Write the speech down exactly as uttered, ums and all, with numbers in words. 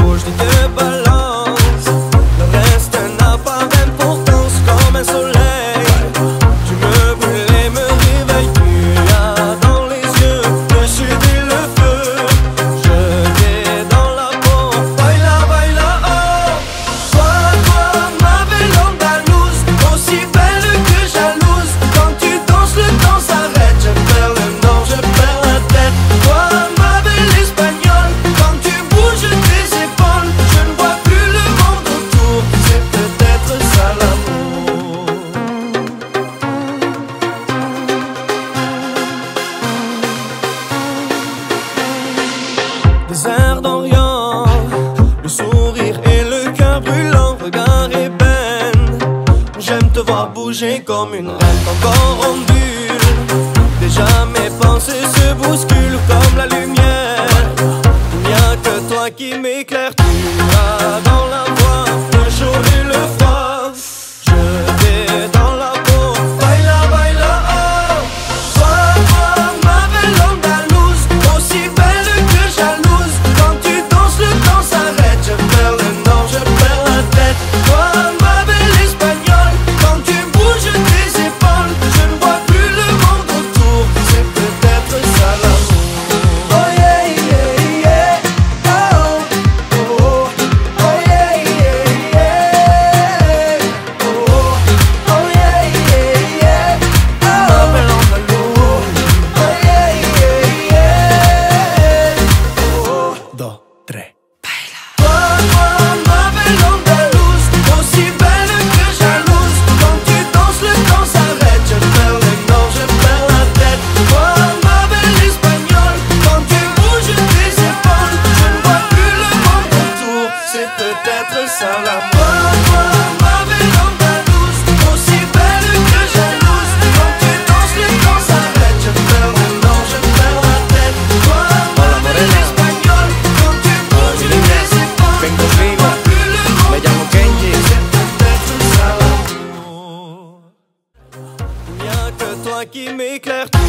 bouges, tu te balances. Le reste n'a pas d'importance, comme un soleil. Tu me brûles et me réveilles. Tu as dans les yeux le sud et le feu. Je t'ai dans la peau. Baila, baila, oh. Toi, toi, ma belle andalouse, aussi belle que jalouse. Quand tu danses, le temps s'arrête. Je perds le nord, je perds la tête. Toi, ma belle espagnole, quand tu bouges tes épaules, je ne vois plus le monde autour. C'est peut-être ça l'amour. Des airs d'Orient, le sourire et le cœur brûlant, regard ébène. J'aime te voir bouger comme une reine, ton corps en bulle. Déjà mes pensées se bousculent comme la lumière. Il n'y a que toi qui m'éclaire. Tu as dans la voix le chaud et le froid. Je t'ai dans la peau. Baila, baila, oh. Toi, toi, ma belle andalouse, aussi belle que jalouse. Quand tu danses, le temps s'arrête. Je perds le nord, je perds la tête. Toi, ma belle espagnole, quand tu bouges tes épaules, je ne vois plus le monde autour. C'est peut-être ça l'amour. Oh yeah, yeah, yeah. Oh, oh, oh. Oh yeah, yeah, yeah. Oh, oh, oh yeah, yeah, yeah. Oh, ma belle andalouse. Oh yeah, yeah, yeah. Oh, dos, tres. Toi, toi, ma belle andalouse, aussi belle que jalouse. Quand tu danses, le temps s'arrête. Je perds le nord, je perds la tête. Toi, ma belle espagnole, quand tu bouges tes épaules, je ne vois plus le monde autour. C'est peut-être ça l'amour. Toi, toi, ma belle andalouse, aussi belle que jalouse. Quand tu danses, le temps s'arrête. Je perds le nord, je perds la tête. Toi, ma belle espagnole, quand tu bouges tes épaules, Vengo je ne vivo, vois plus le me monde llamo autour. Kenji. C'est peut-être ça l'amour. Il n'y a que toi qui m'éclaire.